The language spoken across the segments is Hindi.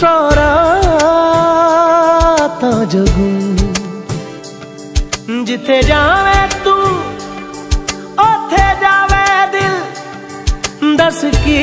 सौ रातां जगूं जिथे जावे तू ओथे जावे दिल दस की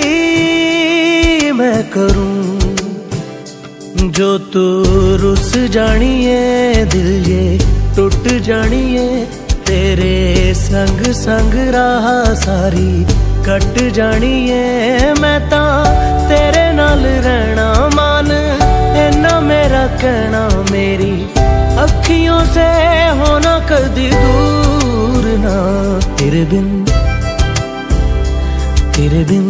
मैं करूं जो तू रुस जानिए दिल ये टूट जानिए तेरे संग संग राह सारी कट जानिए मैं ता तेरे नाल रहना मान इन्ना मेरा कहना मेरी अखियों से होना कदी दूर ना तेरे बिन तेरे बिन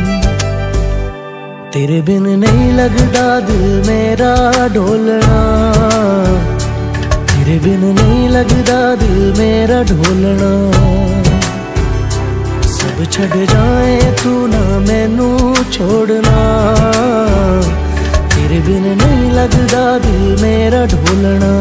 तेरे बिन नहीं लगदा दिल मेरा ढोलना तेरे बिन नहीं लगदा दिल मेरा ढोलना सब छड़ जाए तू ना मैनू छोड़ना तेरे बिन नहीं लगदा दिल मेरा ढोलना